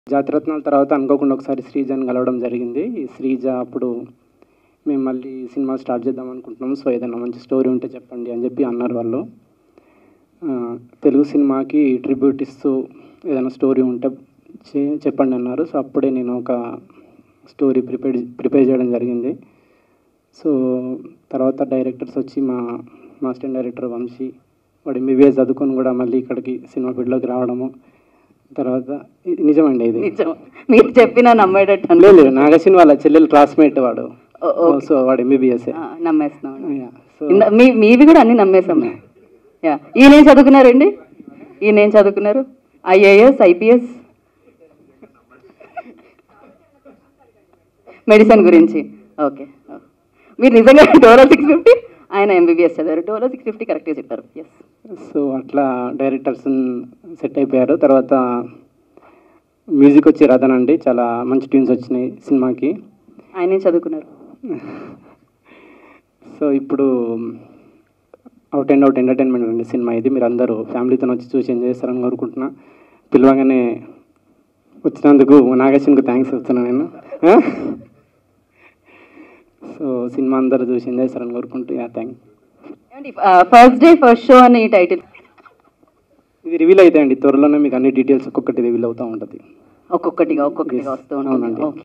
జాతి రత్నాల తర్వాత అనుకోకుండా ఒకసారి శ్రీజని కలవడం జరిగింది. ఈ శ్రీజ అప్పుడు మేము మళ్ళీ సినిమా స్టార్ట్ చేద్దాం అనుకుంటున్నాము, సో ఏదైనా మంచి స్టోరీ ఉంటే చెప్పండి అని చెప్పి అన్నారు వాళ్ళు. తెలుగు సినిమాకి ట్రిబ్యూట్ ఇస్తూ ఏదైనా స్టోరీ ఉంటే చెప్పండి అన్నారు. సో అప్పుడే నేను ఒక స్టోరీ ప్రిపేర్ చేయడం జరిగింది. సో తర్వాత డైరెక్టర్స్ వచ్చి మా అసిస్టెంట్ డైరెక్టర్ వంశీ, వాడు ఎంబీబీఎస్ చదువుకొని కూడా మళ్ళీ ఇక్కడికి సినిమా ఫీల్డ్లోకి రావడము. తర్వాత నిజమండి, ఇది నిజం, మీరు చెప్పినా నమ్మేటట్టు లేదు. నాగ్ అశ్విన్ వాళ్ళ చెల్లెలు క్లాస్మేట్ వాడు. సో వాడు ఎంబీబీఎస్. నమ్మేస్తున్నాం. మీవి కూడా అన్ని నమ్మేసాం. ఈయన ఏం చదువుకున్నారండి? ఈయన ఏం చదువుకున్నారు? ఐఏఎస్, ఐపీఎస్, మెడిసిన్ గురించి. ఓకే, మీరు నిజంగా డోలో 650, ఆయన ఎంబీబీఎస్ చదివారు. డోలో 650 కరెక్ట్గా చెప్పారు. ఎస్. సో అట్లా డైరెక్టర్స్ సెట్ అయిపోయారు. తర్వాత మ్యూజిక్ వచ్చి రతన్ అండి, చాలా మంచి ట్యూన్స్ వచ్చినాయి సినిమాకి. ఆయన ఏం చదువుకున్నారు? సో ఇప్పుడు అవుట్ అండ్ అవుట్ ఎంటర్టైన్మెంట్ అండి సినిమా ఇది. మీరు అందరూ ఫ్యామిలీతో వచ్చి చూసి ఎంజాయ్ చేస్తారని కోరుకుంటున్నా. పిలవగానే వచ్చినందుకు నాగ్ అశ్విన్కు థ్యాంక్స్ చెప్తున్నాను నేను. సో సినిమా అందరూ చూసి ఎంజాయ్ చేస్తారని కోరుకుంటూ thank. First day first show అని టైటిల్ ఇది రివీల్ అవుతాయండి త్వరలోనే. మీకు అన్ని డీటెయిల్స్ ఒక్కొక్కటి రివీల్ అవుతూ ఉంటుంది. ఒక్కొక్కటిగా వస్తూ ఉంటుంది.